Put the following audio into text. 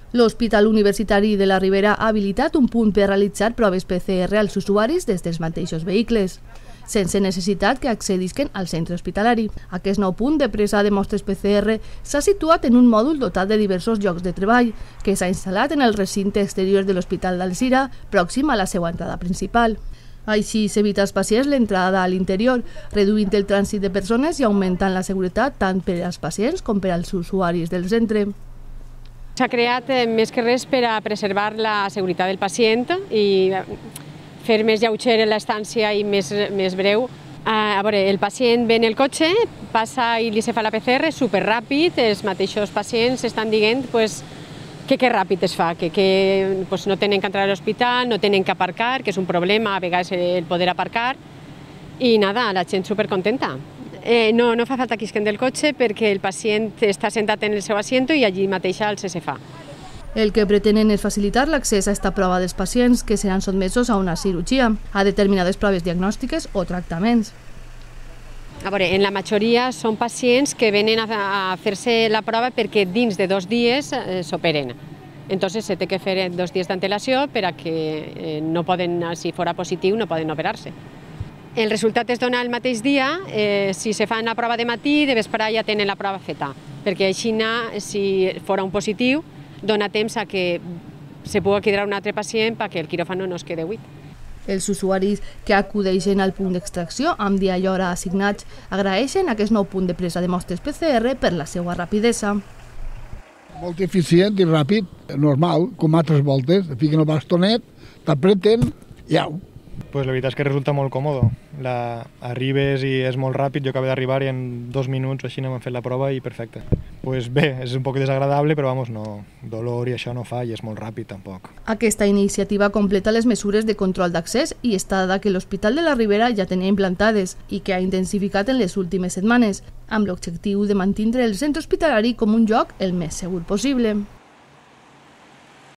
L'Hospital Universitari de la Ribera ha habilitat un punt per realitzar proves PCR als usuaris des dels mateixos vehicles, sense necessitat que accedisquen al centre hospitalari. Aquest nou punt de presa de mostres PCR s'ha situat en un mòdul dotat de diversos llocs de treball, que s'ha instal·lat en el recinte exterior de l'Hospital d'Alzira, pròxim a la seva entrada principal. Així s'evita als pacients l'entrada a l'interior, reduint el trànsit de persones i augmentant la seguretat tant per als pacients com per als usuaris del centre. S'ha creat més que res per a preservar la seguretat del pacient i fer més lleugera l'estància i més breu. A veure, el pacient ve en el cotxe, passa i li se fa la PCR superràpid, els mateixos pacients estan dient que ràpid es fa, que no tenen que entrar a l'hospital, no tenen que aparcar, que és un problema a vegades el poder aparcar, i nada, la gent supercontenta. No fa falta que isquen del cotxe perquè el pacient està sentat en el seu assient i allí mateix se fa. El que pretenen és facilitar l'accés a esta prova dels pacients que seran sotmesos a una cirurgia, a determinades proves diagnòstiques o tractaments. A veure, en la majoria són pacients que venen a fer-se la prova perquè dins de 2 dies s'operen. Entonces se té que fer 2 dies d'antelació per a que no poden, si fora positiu, no poden operar-se. El resultat es dona el mateix dia, si se fan la prova de matí, de vesprà ja tenen la prova feta, perquè així, si fora un positiu, dona temps a que se pugui quedar un altre pacient perquè el quiròfano no es quede buit. Els usuaris que acudeixen al punt d'extracció amb dia i hora assignats agraeixen aquest nou punt de presa de mostres PCR per la seva rapidesa. Molt eficient i ràpid, normal, com altres voltes. Fiquen el bastonet, t'apreten i au. Pues la veritat és que resulta molt còmode. Arribes i és molt ràpid, jo acabo d'arribar i en 2 minuts o així m'han fet la prova i perfecte. Pues bé, és un poc desagradable, però vamos, no, dolor i això no fa i és molt ràpid tampoc. Aquesta iniciativa completa les mesures de control d'accés i està dada que l'Hospital de la Ribera ja tenia implantades i que ha intensificat en les últimes setmanes, amb l'objectiu de mantindre el centre hospitalari com un lloc el més segur possible.